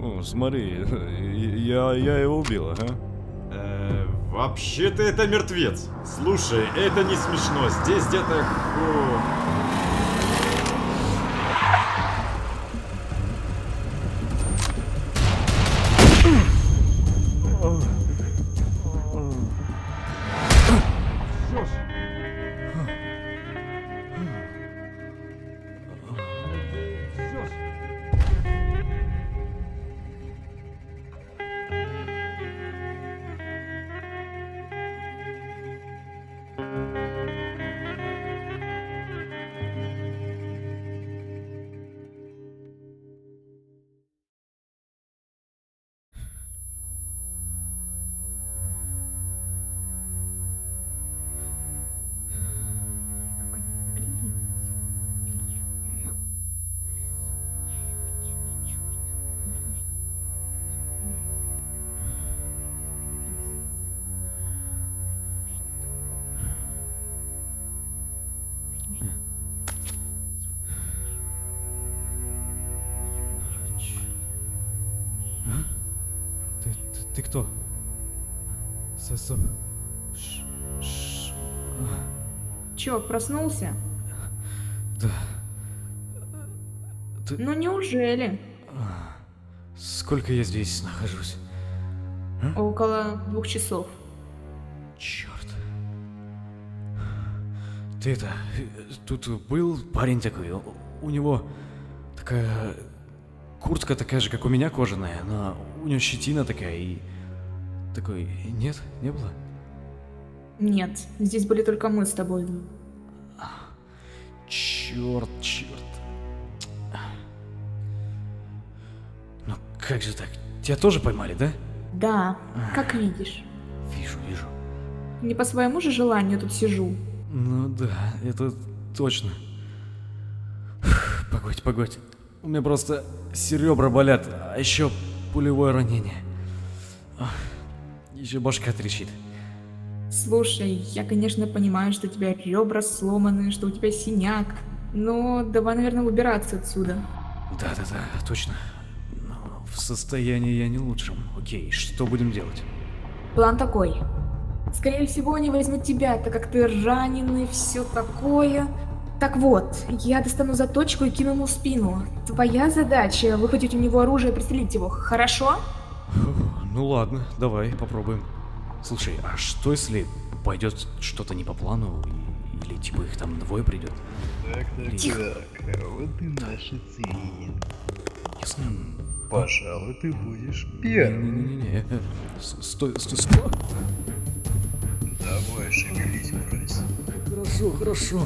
О, смотри, я его убил, ага. Вообще-то это мертвец. Слушай, это не смешно. Здесь где-то... Ты кто? Чё, проснулся? Да. Ну неужели? Сколько я здесь нахожусь? Около 2 часов. Черт. Ты это... Тут был парень такой, у него такая... Куртка такая же, как у меня, кожаная, но у него щетина такая и... Такой... Нет? Не было? Нет, здесь были только мы с тобой. Черт. Ну как же так? Тебя тоже поймали, да? Да, как видишь. Вижу. Не по своему же желанию тут сижу. Ну да, это точно. Погодь. У меня просто все ребра болят, а еще пулевое ранение. Еще башка трещит. Слушай, я, конечно, понимаю, что у тебя ребра сломаны, что у тебя синяк, но давай, наверное, выбираться отсюда. Да, точно. Но в состоянии я не лучшем. Окей, что будем делать? План такой. Скорее всего, они возьмут тебя, так как ты раненый, все такое. Так вот, я достану заточку и кину ему в спину. Твоя задача — выхватить у него оружие и пристрелить его, хорошо? Ну ладно, давай попробуем. Слушай, а что если пойдет что-то не по плану, или типа их там 2 придет? Тихо. Вот и наша цель. Ясно. Пожалуй, ты будешь первым. Не-не-не. Стой. Давай, шевелись, мразь. Хорошо.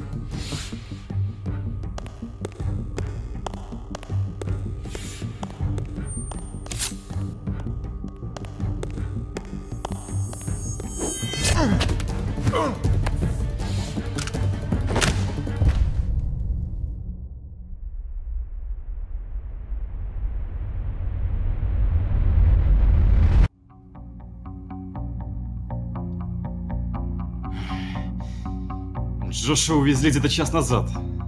Джоша увезли где-то час назад.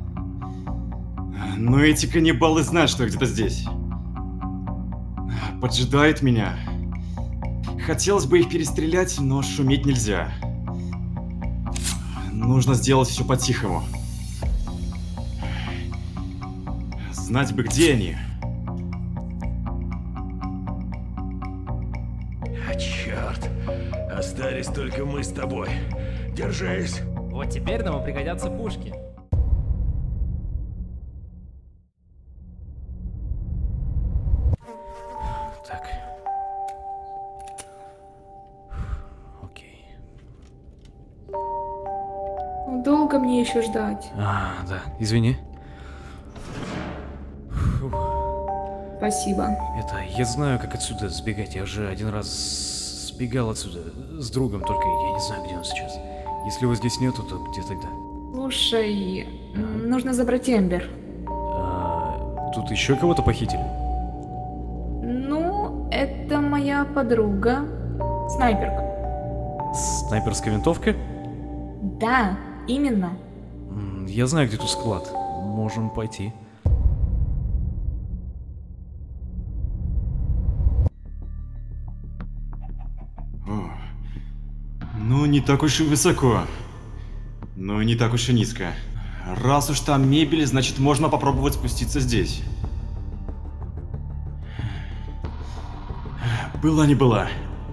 Но эти каннибалы знают, что я где-то здесь. Поджидают меня. Хотелось бы их перестрелять, но шуметь нельзя. Нужно сделать все по-тихому. Знать бы, где они. Черт, остались только мы с тобой. Держись. Вот теперь нам пригодятся пушки. Так. Окей. Долго мне еще ждать? Да, извини. Спасибо. Я знаю, как отсюда сбегать. Я уже один раз сбегал отсюда с другом, только я не знаю, где он сейчас. Если его здесь нету, то где тогда? Слушай, нужно забрать Эмбер. Тут еще кого-то похитили? Ну, это моя подруга. Снайперка. Снайперская винтовка? Да, именно. Я знаю, где тут склад. Можем пойти. не так уж и высоко. Но и не так уж и низко. Раз уж там мебель, значит можно попробовать спуститься здесь. Была не была.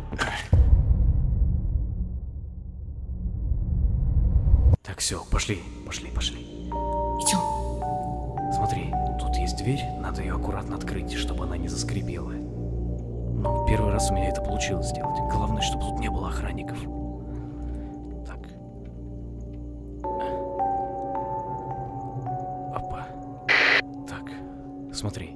Так, все, пошли. Идем. Смотри, тут есть дверь, надо ее аккуратно открыть, чтобы она не заскрипела. Но первый раз у меня это получилось сделать. Главное, чтобы тут не было охранников. Так. Опа. Так, смотри.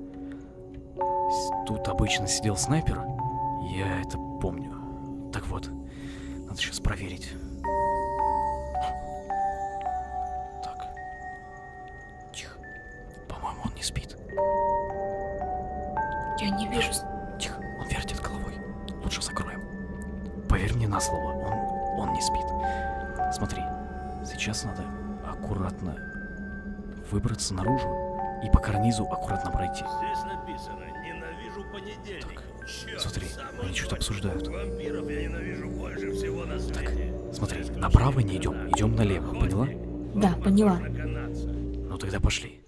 Тут обычно сидел снайпер. Я это помню. Так вот, надо сейчас проверить. Так. Тихо. По-моему, он не спит. Я не вижу. Тихо, он вертит головой. Лучше закроем. Поверь мне на слово, он не спит. Смотри, сейчас надо аккуратно выбраться наружу и по карнизу аккуратно пройти. Здесь написано: ненавижу понедельник. Черт, Смотри, самый они что-то обсуждают. Вампиров я ненавижу больше всего на свете. Смотри, направо не идем, идем налево, поняла? Да, поняла. Канадца. Ну тогда пошли.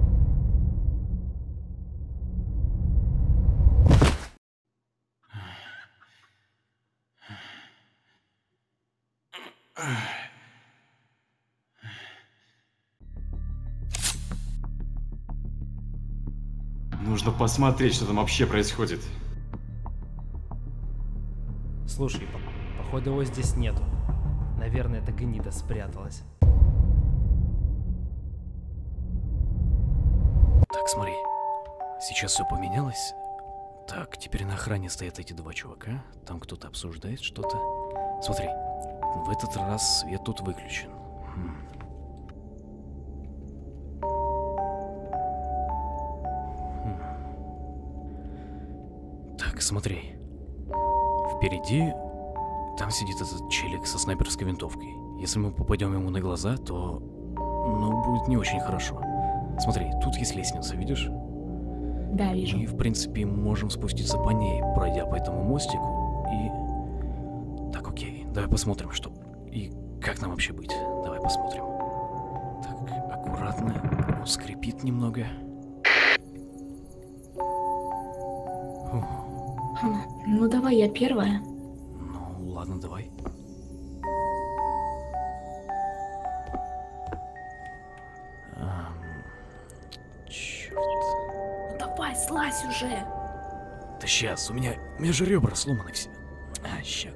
Нужно посмотреть, что там вообще происходит. Слушай, походу его здесь нету. Наверное, эта гнида спряталась. Так, смотри. Сейчас все поменялось. Так, теперь на охране стоят эти два чувака. Там кто-то обсуждает что-то. Смотри, в этот раз свет тут выключен. Так, смотри. Впереди там сидит этот челик со снайперской винтовкой. Если мы попадем ему на глаза, то, ну, будет не очень хорошо. Смотри, тут есть лестница, видишь? Да, вижу. И, в принципе, можем спуститься по ней, пройдя по этому мостику. И... Так, окей, давай посмотрим, что... И как нам вообще быть? Давай посмотрим. Так, аккуратно. Он скрипит немного. Фух. Ну давай, я первая. Ну, ладно, давай. Черт. Ну давай, слазь уже. Да сейчас, у меня же ребра сломаны все. А, ща.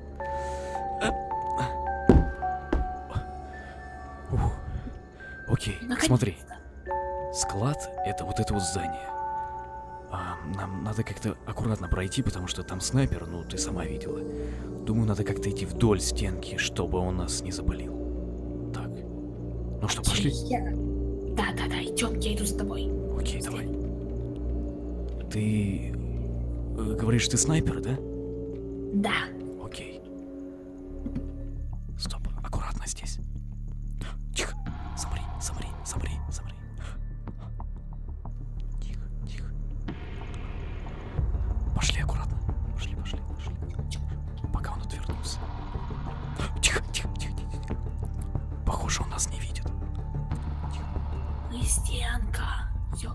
Окей, Наконец-то. смотри. Склад — это вот это вот здание. Нам надо как-то аккуратно пройти, потому что там снайпер, ну ты сама видела. Думаю, надо как-то идти вдоль стенки, чтобы он нас не запалил. Так. Ну что, пошли? Да, идем, я иду с тобой. Окей, давай. Ты... говоришь, ты снайпер, да? Да. Окей. Стоп, аккуратно здесь. Тихо. Замри. Тихо. Пошли аккуратно. Пошли. Пока он отвернулся. Тихо. Похоже, он нас не видит. И стенка. Все.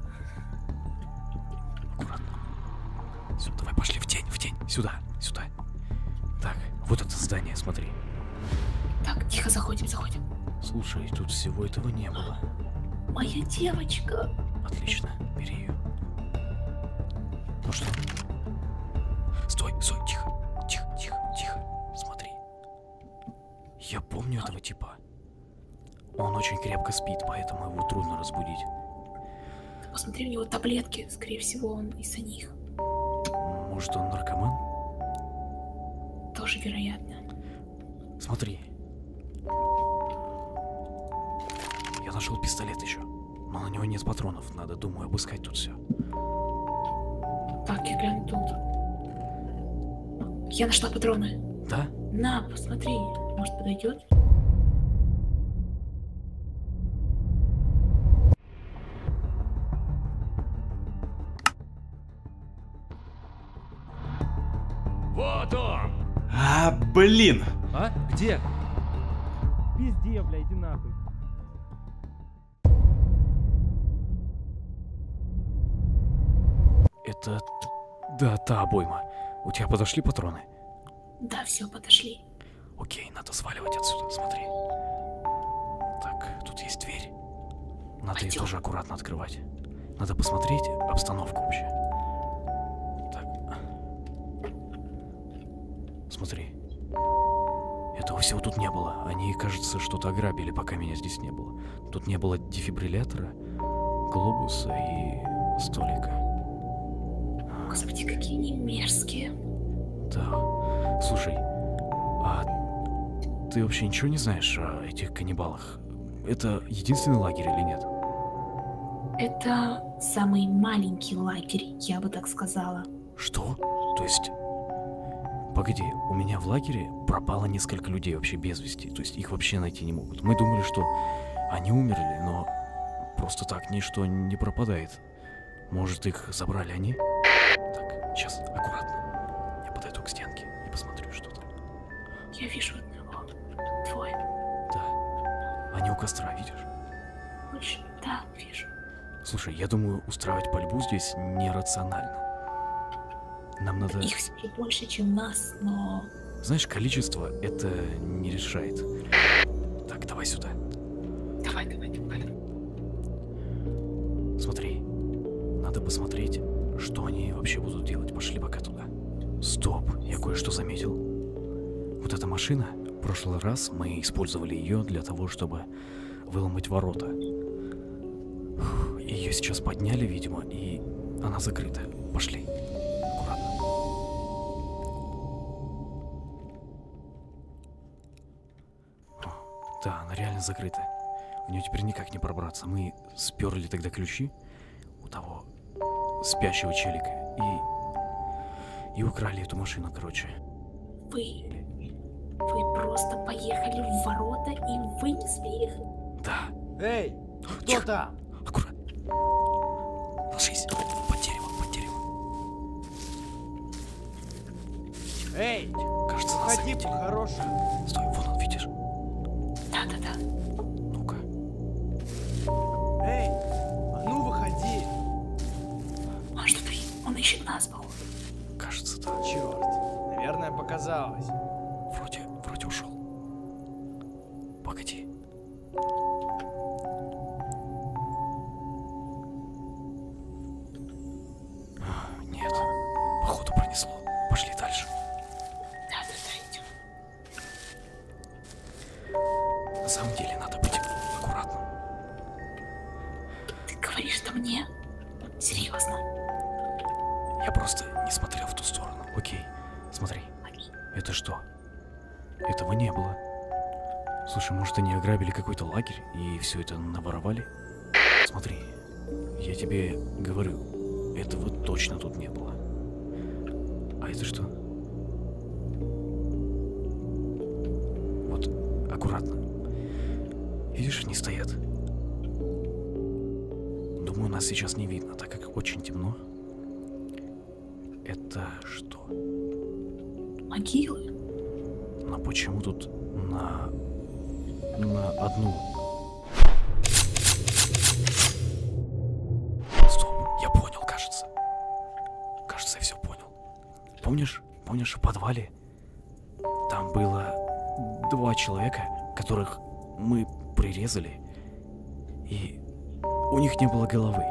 Аккуратно. Все, давай пошли в тень. Сюда. Так, вот это здание, смотри. Так, тихо, заходим. Слушай, тут всего этого не было. Моя девочка. Отлично, бери ее. Ну что? Стой, тихо. Смотри. Я помню этого типа. Он очень крепко спит, поэтому его трудно разбудить. Посмотри, у него таблетки. Скорее всего, он из-за них. Может, он наркоман? Тоже вероятно. Смотри. Я нашел пистолет еще. Но на него нет патронов. Надо, думаю, обыскать тут все. Так, я гляну тут. Я нашла патроны. Да? На, посмотри. Может, подойдет? Вот он! Блин! А? Где? Пизде, бля, иди нахуй. Это... Да, та обойма. У тебя подошли патроны? Да, все, подошли. Окей, надо сваливать отсюда, смотри. Так, тут есть дверь. Надо ее Пойдем. тоже аккуратно открывать. Надо посмотреть обстановку вообще. Так. Смотри. Этого всего тут не было. Они, кажется, что-то ограбили, пока меня здесь не было. Тут не было дефибриллятора, глобуса и столика. Господи, какие они мерзкие. Да. Слушай, а ты вообще ничего не знаешь о этих каннибалах? Это единственный лагерь или нет? Это самый маленький лагерь, я бы так сказала. Что? То есть... Погоди, у меня в лагере пропало несколько людей вообще без вести. То есть их вообще найти не могут. Мы думали, что они умерли, но просто так ничто не пропадает. Может, их забрали они? Так, сейчас, аккуратно. Я подойду к стенке и посмотрю, что там. Я вижу одного. Двое. Да. Они у костра, видишь? Больше. Да, вижу. Слушай, я думаю, устраивать пальбу здесь нерационально. Нам надо... Их все больше, чем нас, но... Знаешь, количество это не решает. Так, давай сюда. Давай, давай, давай. Смотри. Надо посмотреть, что они вообще будут делать. Пошли пока туда. Стоп, я кое-что заметил. Вот эта машина, в прошлый раз мы использовали ее для того, чтобы выломать ворота. Ее сейчас подняли, видимо, и она закрыта. Пошли. Аккуратно. Да, она реально закрыта. В нее теперь никак не пробраться. Мы сперли тогда ключи у того спящего челика и украли эту машину, короче. Вы просто поехали в ворота и вынесли их? Да. Эй, кто Тихо. там? Аккуратно. Ложись. Под дерево, под дерево. Эй, Кажется, нас ходи заметили. по-хорошему. Стой, вон он, видишь? Да-да-да. Ну-ка. Эй, а ну выходи. Может, он ищет нас, походу. Кажется, да. Черт, наверное, показалось. Вроде ушел. Погоди. Нет. Походу пронесло. Пошли дальше. Да-да-да, идем. На самом деле надо быть аккуратным. Ты говоришь, что мне? Серьезно? Я просто не смотрел в ту сторону. Окей. Смотри. Это что? Этого не было. Слушай, может, они ограбили какой-то лагерь и все это наворовали? Смотри, я тебе говорю, этого точно тут не было. А это что? Вот, аккуратно. Видишь, они стоят. Думаю, нас сейчас не видно, так как очень темно. Это что? Могилы? Но почему тут на одну? Стоп, я понял, кажется. Кажется, я все понял. Помнишь, в подвале? Там было 2 человека, которых мы прирезали, и у них не было головы.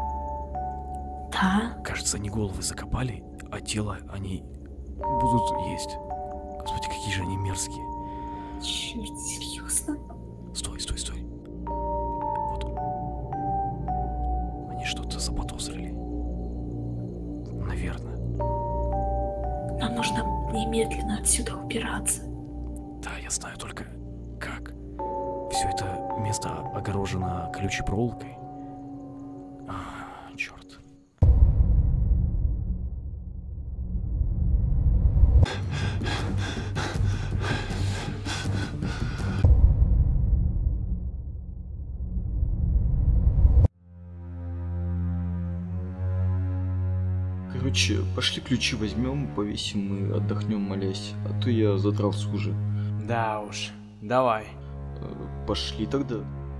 Да? Кажется, они головы закопали, а тело они будут есть. Господи, какие же они мерзкие. Черт, серьезно? Стой. Вот он. Они что-то заподозрили. Наверное. Нам нужно немедленно отсюда убираться. Да, я знаю только как. Все это место огорожено колючей проволокой. Черт. Короче, пошли ключи возьмем, повесим и отдохнем, молясь. А то я задрался уже. Да уж, давай. Пошли тогда.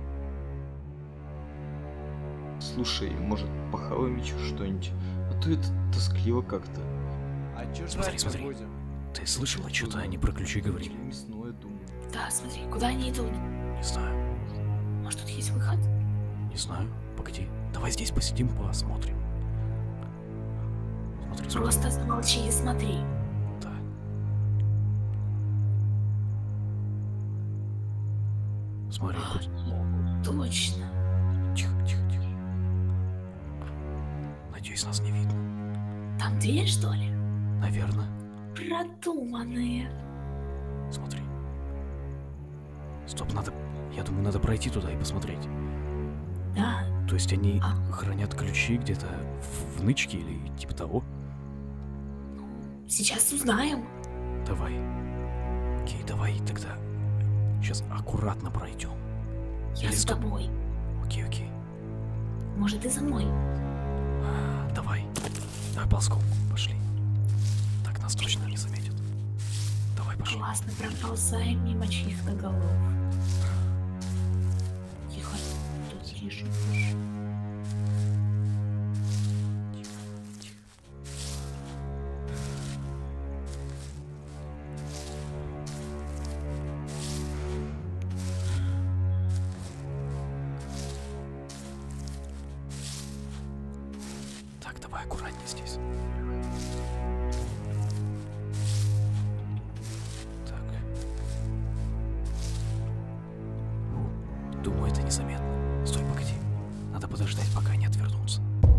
Слушай, может, похаваем еще что-нибудь? А то это тоскливо как-то. А чё Смотри, жрать смотри. будем? Ты слышала, что-то они про ключи говорили? Мясное, думаю. Да, смотри, куда они идут? Не знаю, Может, тут есть выход? не знаю. Погоди, давай здесь посидим, посмотрим. Смотри, смотри. Просто замолчи и смотри. Да. Смотри, хоть... Точно. Тихо, тихо, тихо. Надеюсь, нас не видно. Там дверь, что ли? Наверное. Продуманные. Смотри. Стоп, надо... Я думаю, надо пройти туда и посмотреть. Да, То есть они хранят ключи где-то в нычке или типа того? сейчас узнаем. Давай. Окей, давай тогда. Сейчас аккуратно пройдем. Я Или с стоп. тобой. Окей, окей. Может, ты за мной? Давай. Давай ползком. Пошли. Так нас точно не заметят. Давай, пошли. Классно проползаем мимо чьих-то голов. Тихо, тут тише. Так, давай аккуратнее здесь. Так. Думаю, это незаметно. Стой, погоди. Надо подождать, пока они отвернутся.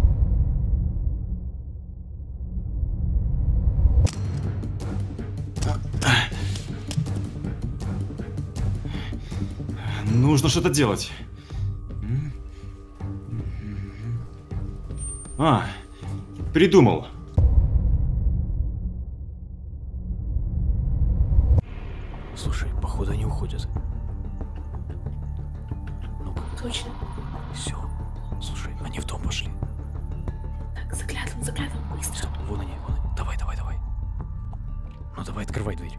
Нужно что-то делать. А, придумал. Слушай, походу они уходят. Ну-ка, Точно. все. Слушай, они в дом пошли. Так, заглядываем, быстро. Стоп, вон они, вон они. Давай, давай, давай. Ну давай, открывай дверь.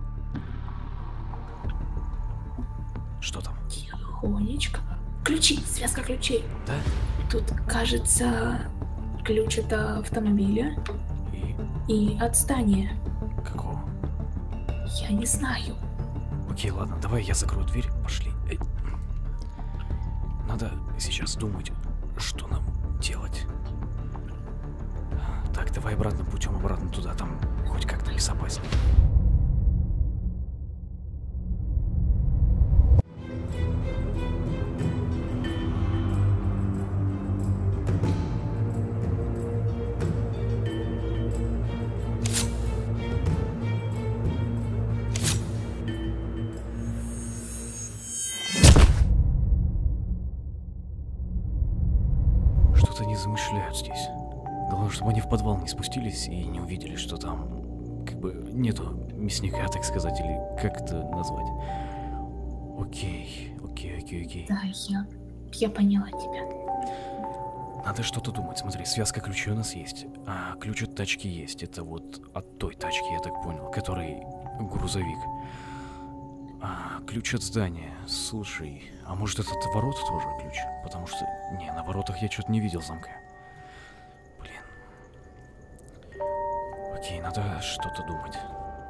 Что там? Тихонечко. Ключи, связка ключей. Да? Тут, кажется, ключ от автомобиля и от здания. Какого? Я не знаю. Окей, ладно, давай я закрою дверь, пошли. Эй. Надо сейчас думать, что нам делать. Так, давай обратно, путем обратно туда, там хоть как-то безопасно. Что-то они замышляют здесь. Главное, чтобы они в подвал не спустились и не увидели, что там как бы нету мясника, так сказать, или как это назвать. Окей. Да, я поняла тебя. Надо что-то думать. Смотри, связка ключей у нас есть, а ключ от тачки есть. Это вот от той тачки, я так понял, который грузовик. А ключ от здания. Слушай, а может этот от ворот тоже ключ? Потому что, не, на воротах я что-то не видел замка. Блин. Окей, надо что-то думать.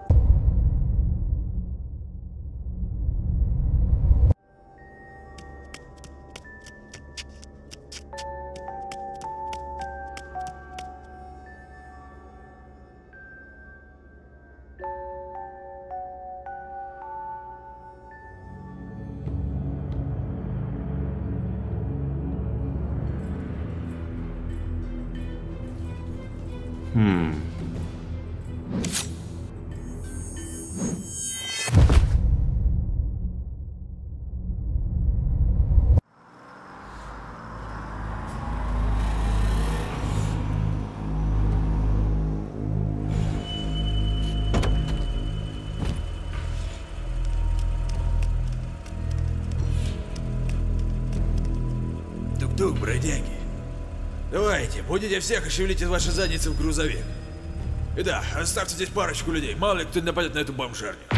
Тук-тук, бродяги. Давайте, будете всех и шевелите ваши задницы в грузовик. И да, оставьте здесь парочку людей, мало ли кто нападет на эту бомжарню.